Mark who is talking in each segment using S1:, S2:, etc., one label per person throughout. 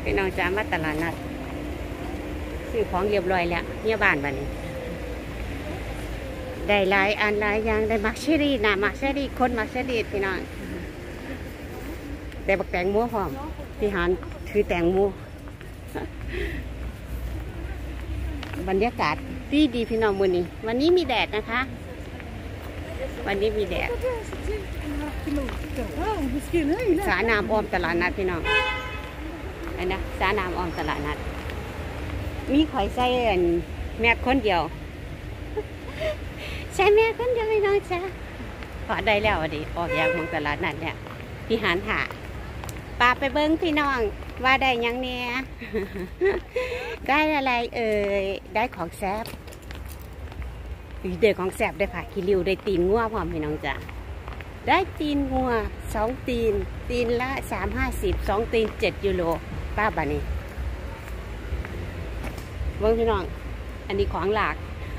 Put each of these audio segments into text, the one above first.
S1: พี่น้องจ้ามาตลาดนัดซื้อของเรียบร้อยแล้วเนี่ยบ้านบ้านนี้ได้หลายอันหลายอย่างได้มักเชอรี่นะมักเชอรี่คนมักเชอรี่พี่น้องแต่บักแตงโมพร้อมพี่หานถือแตงโมบรรยากาศดีพี่น้องมื้อนี้วันนี้มีแดดนะคะวันนี้มีแดดสาน้ำอ้อมตลาดนัดพี่น้องอันนะสาน้ำอ้อมตลาดนัดมีข่อยใส่แม่คนเดียวใช่แม่คนเดียวพี่น้องจ้าพอได้แล้วดิออกจากของตลาดนัดเนี่ยพี่หานหาปลาไปเบิ้งพี่น้องว่าได้ยังเนี่ยได้อะไรได้ของแซ่บเด็กของแซ่บได้ผักขี้ริ้วได้ตีนงัวพร้อมพี่น้องจ้าได้ตีนงัว2 ตีนตีนละ3.50 2 ตีน7 ยูโรป้าบานี่เบิ้งพี่น้องอันนี้ของหลาก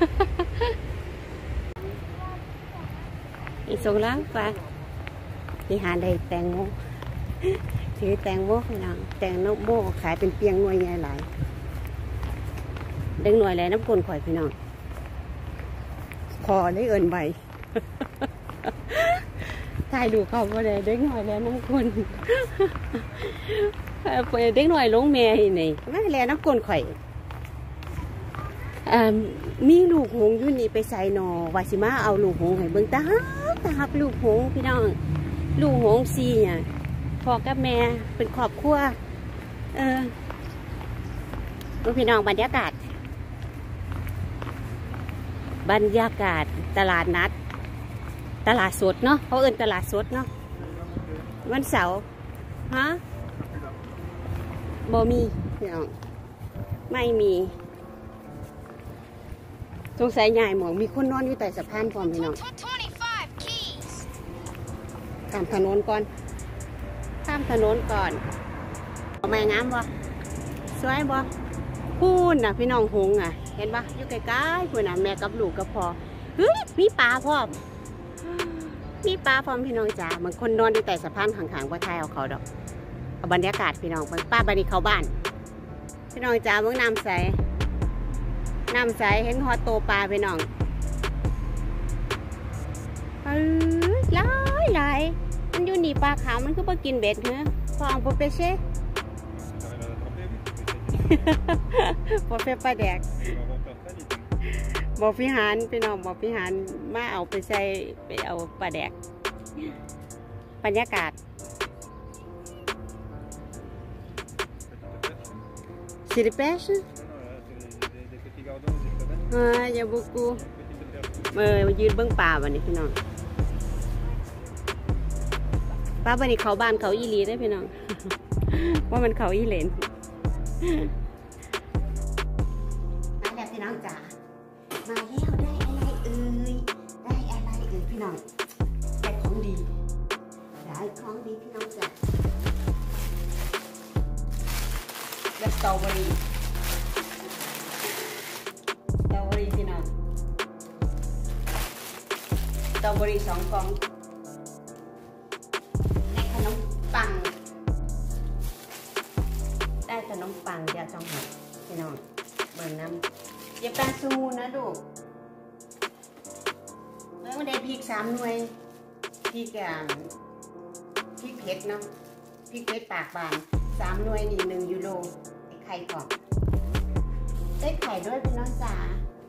S1: อีส่งล้างไปที่หาได้แตงโมถือแตงโมพี่น้องแตงโมขายเป็นเปียงหน่วยใหญ่หลายเด้งหน่วยแล้วน้ำกลนข่อยพี่น้องพอได้เอินใบถ่ายดูเขาบ่ได้เด้งหน่อยแล้วน้ำกลนเด้งหน่อยลงแม่นี่ไม่แล้วน้ำกลนข่อยมีลูกหงอยู่นี่ไปใส่นอวาชิมาเอาลูกหงให้เบิ่งตาฮักลูกหงพี่น้องลูกหงซีเนี่ยพ่อกับแม่เป็นครอบครัวพี่น้องบรรยากาศตลาดนัดตลาดสดเนาะเขาเอิ้นตลาดสดเนาะวันเสาร์ฮะบ่มีพี่น้องไม่มีสงสัยใหญ่หมองมีคนนอนอยู่ใต้สะพานพร้อมพี่น้องข้ามถนนก่อนเอาแม่งามบ่สวยบ่พูนน่ะพี่น้องหงอ่ะเห็นปะอยู่ใกล้ๆพูนน่ะแม่กับลูกกับพ่อเฮ้ยมีปลาพร้อมพี่น้องจ๋าเหมือนคนนอนอยู่ใต้สะพานข้างๆว่าทายเอาเขาดอกเอาบรรยากาศพี่น้องป้าบันนี้เขาบ้านพี่น้องจ๋าเบิ่งน้ำใสเห็นฮอตโตปลาไปน้องหลายมันอยู่นี่ปลาขาวมันก็ไปกินเบ็ดเหรอฟองโปเปเช่โปเปปลาแดกบอกพี่หานพี่น้องบอกพี่หานมาเอาไปใส่ไปเอาปลาแดกบรรยากาศสิริเปชอย่าบุกูยืนเบื้องป่าวันนี้พี่น้องป้าวันนี้เขาบ้านเขาอีลีได้พี่น้องว่ามันเขาอีเลนมาแล้วพี่น้องจ๋ามาแล้วได้อะไรพี่น้องได้ของดีพี่น้องจ๋าและสตรอเบอรี่พี่น้องสตรอเบอรี่2 กล่องได้ขนมปังเดี๋ยวต้องหาพี่น้องเบิ่งน้ำอย่าแปลงซูนะลูกแล้วได้พริก3 หน่วยพริกเผ็ดเนาะพริกเผ็ดปากบาน3 หน่วยนี่1 ยูโรไข่ก่อนได้ไข่ด้วยพี่น้องจ๋า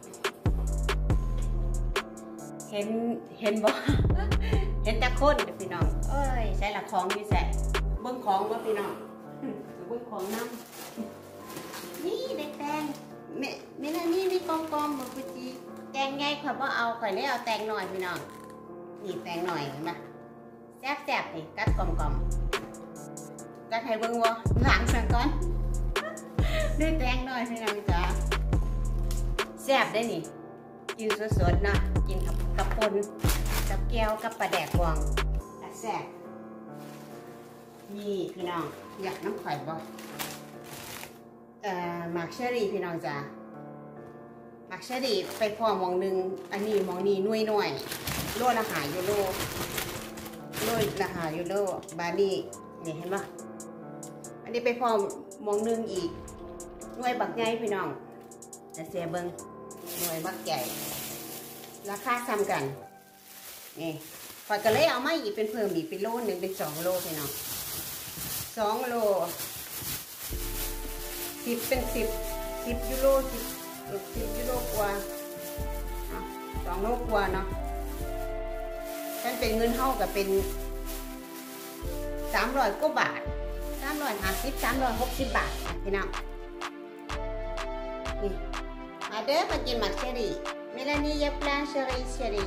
S1: เห็นบ่ เห็นตะคนพี่น้องเอ้ยใส่ละของนี่ใส่เบิ้งของว่าพี่น้องเบิ้งของน้ำนี่ได้แตงแม่นี่มีกองบอกพี่จีแตงไงข่อยว่าเอาข่อยเลยเอาแตงหน่อยพี่น้องนี่แตงหน่อยเห็นไหมแซ่บนี่กัดกลมกัดให้เบิ้งวะหลังสั่งก่อนได้แตงหน่อยพี่น้องจ๋าแซ่บได้นี่กินสดๆนะกินกับปนกับแก้วกับปลาแดกวางแซ่บนี่พี่น้องอยากน้ำไข่บ่หมากเชอรี่พี่น้องจ้าหมากเชอรี่ไปพอมองหนึ่งอันนี้มองนี่หน่วยโลละ5 ยูโรบานี่นี่เห็นปะอันนนี้ไปพร้อมมองนึงอีกหน่วยบักใหญ่พี่น้องจะเสียเบิ้งหน่วยบักใหญ่ราคาซ้ำกันนี่พอก็เลยเอามาอีกเป็นเพิ่มอีกเป็นโลหนึ่งเป็น2 โลพี่น้อง2 โล10เป็น10ยูโร10ยูโรกว่า2 โลกว่าเนาะฉันเป็นเงินเท่ากับเป็น300 กว่าบาท350 360 บาทพี่น้องนี่มาเด้อมากินหมักเชอรี่เมลานียาปลาเชอรี่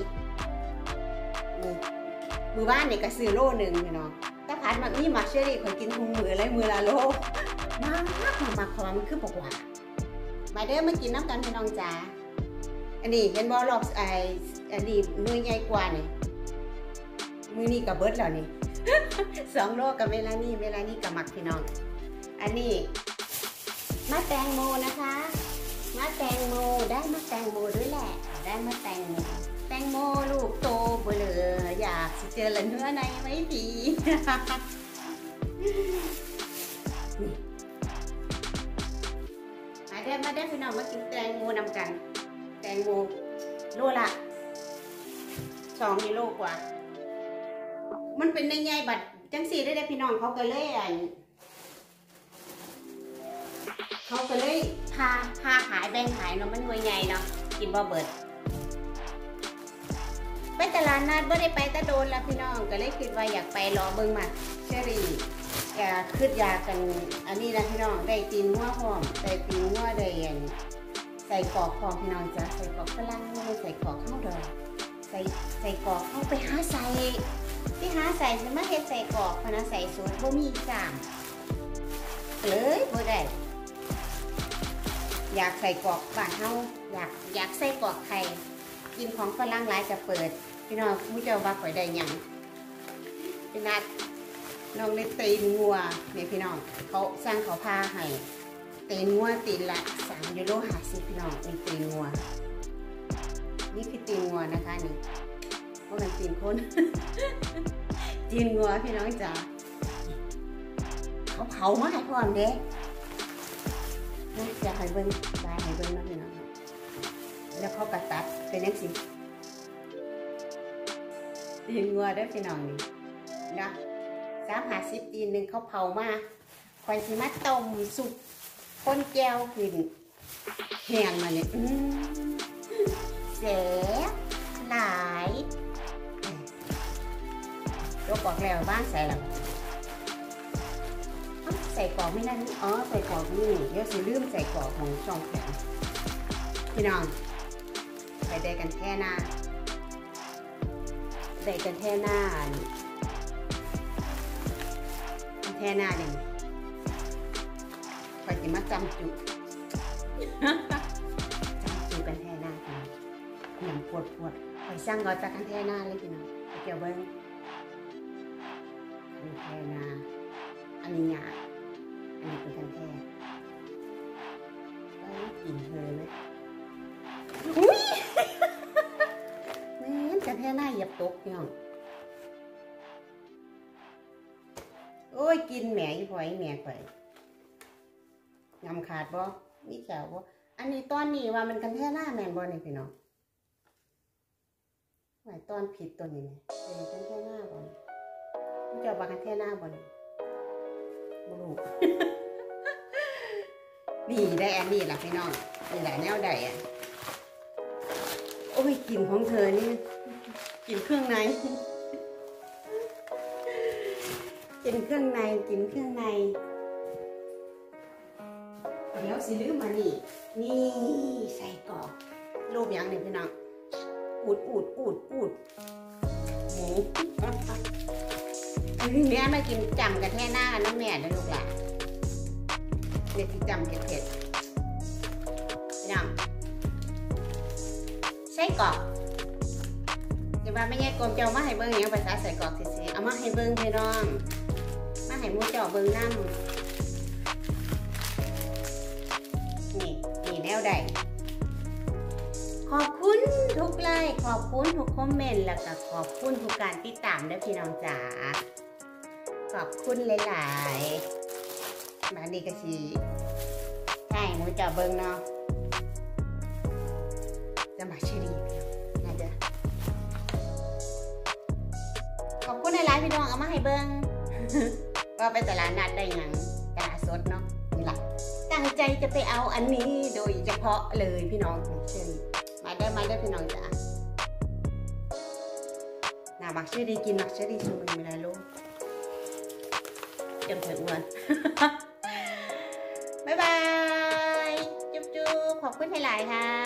S1: มือบ้านเนี่ยก็ซื้อโลหนึ่งพี่น้องถ้าผ่านมานี่หมักเชอรี่คอยกินทุกมืออะไรมือละโลมากเพราะมันคือปกว่ามาเด้อมากินน้ำกันพี่น้องจ้าอันนี้เห็นบอลล็อกอันนี้มือใหญ่กว่านี่มือนี่กับเบิร์ดแล้วนี่2 โลกับเวลานี่กับหมักพี่น้องอันนี้มะแตงโมนะคะมะแตงโมได้มะแตงโมด้วยแหละได้มะแตงโมลูกโตเบลออยากเจอเนื้อในไว้ดีมาได้พี่น้องมากินแตงโมนำกันแตงโมโลละ2 กิโลกว่ามันเป็นในไงบัดจังสีได้พี่น้องเขาก็เลยพาขายแบ่งขายเนาะมันหน่วยใหญ่เนาะกินบ่เบิดไปตลาดนัดบ่ได้ไปตะโดนแล้วพี่น้องก็เลยคิดว่าอยากไปรอเบิ่งมาเชอรี่คืดยากันอันนี้นะพี่น้องได้ตีนหัวหอมได้ตีนหัวได้ใส่กรอกพร้อมพี่น้องจ้ะใส่กรอกฝรั่งไม่ใส่กรอกข้าวดอกใส่กรอกเข้าไปหาใส่ที่หาใส่จะมาเฮ็ดใส่กรอกพนะใส่สูตรบ่มีจ้ามเลยบ่ได้อยากใส่กรอกบ้านเฮาอยากใส่กรอกไข่กินของฝรั่งหลายจะเปิดพี่น้องผู้เจ้าว่าข่อยได้หยังพี่นัดน้องได้ตีนงัวเนี่ยพี่น้องเขาสร้างเขาพาให้ตีนงัวตีนละ3 ยูโร 50พี่น้องนี่ตีนงัวนี่คือตีนงัวนะคะนี่เพราะมันตีนคนตีนงัวพี่น้องจ๋าเขาเผามาให้พร้อมเด้นะจะให้เบิ้งลายให้เบิ้งนะพี่น้องแล้วเขากระตัดเป็นยังสิตีนงัวได้พี่น้องนี่นะ350 ตีนหนึ่งเขาเผามาคอยสิมาต้มสุกคนแก้วขึ้นแห้งมาเนี่ยเสียหลายตัวกรอกแล้วบ้านใส่หรอใส่กรอกไม่นั่นอ๋อใส่กรอกนี่เดี๋ยวสิลืมใส่กรอกของช่องแข็งพี่น้องไปได้กันแค่หน้าได้กันแค่หน้าหนึ่งคอยจะมาจำจุกันแท่หน้าค่ะหนังปวดคอยสร้างรอยจากกันแท่หน้าเลยพี่น้องเกี่ยวเบิ้งกันแท่หน้าอันนี้หยาบอันนี้เป็นกันแท่กลิ่นเธอไหมอุ้ยแม่นกันแท่หน้าเหยียบตกพี่น้องโอ้ยกินแหม่ยี่พอยแหม่ข่อยงำขาดบ่มีแขวบ่อันนี้ตอนนี้ว่ามันกันแท่หน้าแมนบ่นี่พี่น้องหมายตอนผิดตัวนี้เนี่ยกันแท่หน้าบ่นี่จะว่ากันแท่หน้าบ่นี่บ่รู้ นี่ได้อันนี้ล่ะพี่น้องนี่แหละแนวใดอ่ะโอ้ยกลิ่นของเธอนี่กลิ่นเครื่องในกินเครื่องในแล้วสิลืมมานี่ใส่กรอกรูปอย่างหนึ่งพี่น้องอูดหมูอันนี้แม่มากินจำกันแท่หน้าน้องแม่นะลูกหลานเด็กที่จำเผ็ดพี่น้องใส่กรอกเดี๋ยวว่าไม่แย่กลมเจ้ามาให้เบิ้งอย่างภาษาใส่กรอกสิเอามาให้เบิ้งพี่น้องมาให้มูเจ้าเบิ้งน้ำนี่แนวใดขอบคุณทุกไลค์ขอบคุณทุกคอมเมนต์แล้วก็ขอบคุณทุกการติดตามด้วยพี่น้องจ๋าขอบคุณหลายมานี่ก็สิใช่หมูจ่อเบิ้งเนาะจะมาชื่อดีน่าจะขอบคุณหลายๆพี่น้องเอามาให้เบิ้งก็ไปตลาดนัดได้ยังตลาดสดเนาะนี่แหละตั้งใจจะไปเอาอันนี้โดยเฉพาะเลยพี่น้องเชิญมาได้พี่น้องจ้ะน่ามักชื่อดีกินมักชื่อดีชูมันมีอะไรลูกเต็มเถอะอ้วนบ๊ายบายจุ๊บขอบคุณหลายๆค่ะ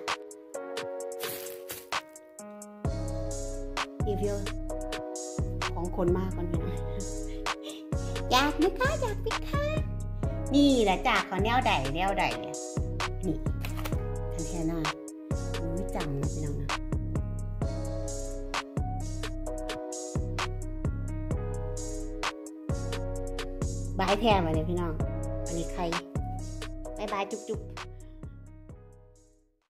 S1: รีวิวของคนมากก่อนพี่น้องอยากไหมคะอยากไหมคะนี่แหละจากขอแนวใดนี่ทันแทน่าจังนะพี่น้องนะบายแทนมาเลยพี่น้องอันนี้ใครบายจุ๊บ